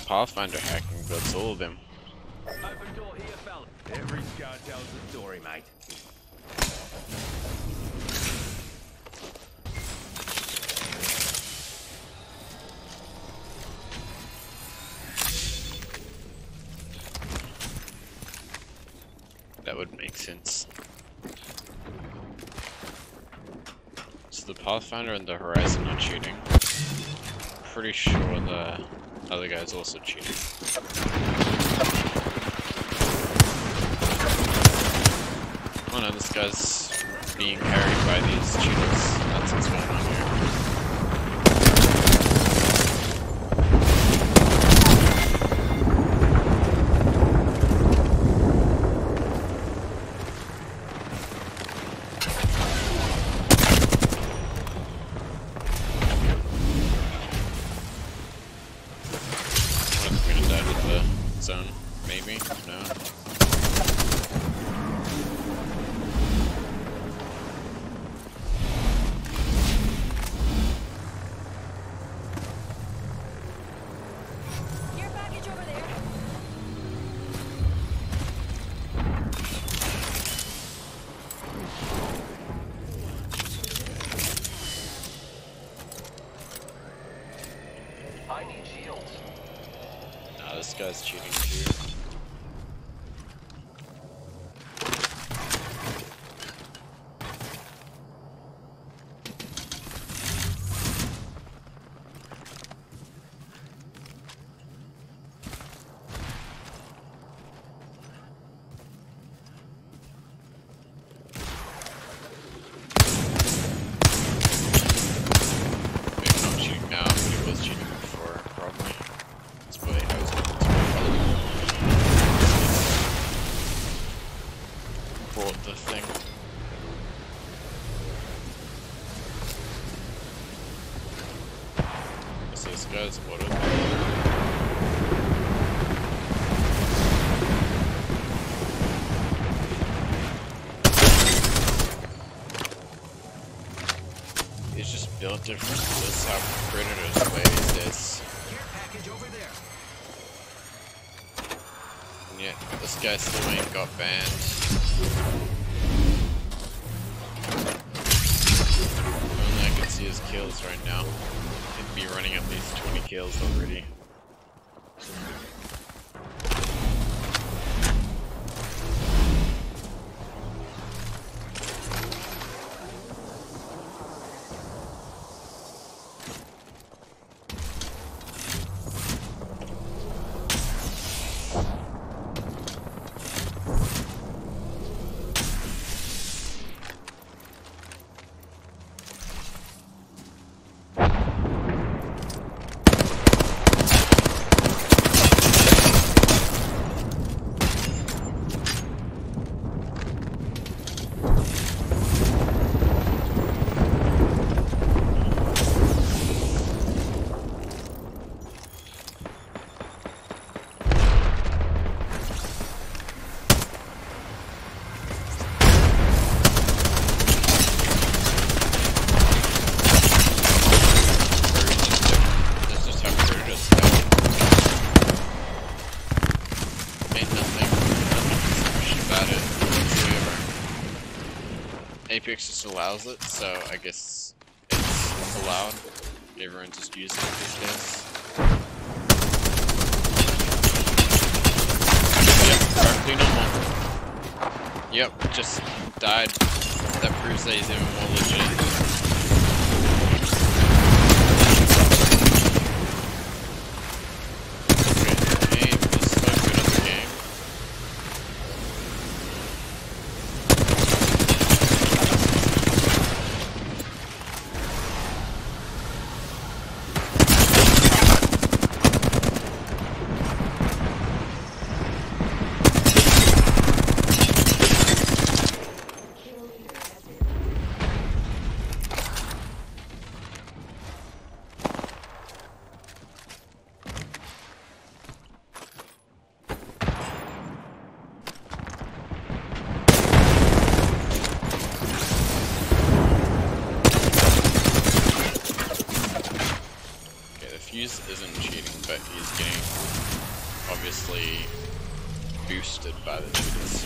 Pathfinder hacking, but it's all of them. Open door here, fella. Every scar tells a story, mate. That would make sense. So the Pathfinder and the Horizon are cheating. Pretty sure the other guy's also cheating. Oh no, this guy's being carried by these cheaters. That's what's going on here. Zone, maybe? No. Care package over there. I need shields. Nah, this guy's cheating too. Maybe not cheating now, but he was cheating before, probably. That's probably how it's going. Brought the thing. So this guy's auto. He's just built different. That's how Predators plays this. Care package over there. And yet, this guy still ain't got banned. Only I can see his kills right now. He'd be running at least 20 kills already. Apex just allows it, so I guess it's allowed. Everyone's just using it these days. Yep, perfectly normal. Yep, just died. That proves that he's even more legit. obviously boosted by the cheaters.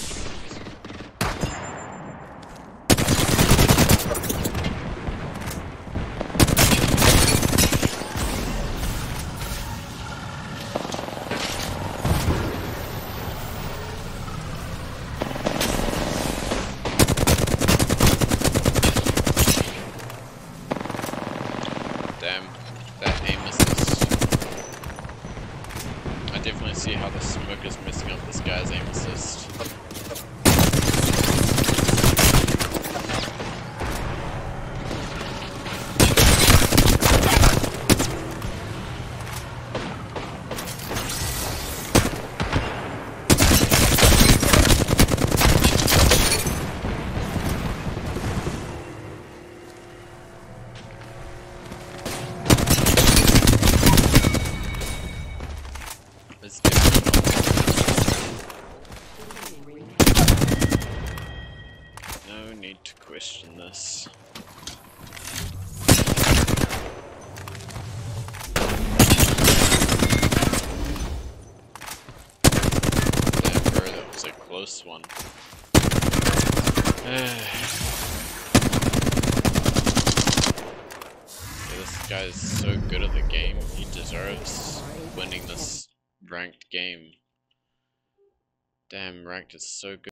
Damn, that aim assist. I definitely see how the smoke is messing up this guy's aim assist. It's no need to question this. Damn bro, that was a close one. Yeah, this guy is so good at the game, he deserves winning this ranked game. Damn, ranked is so good.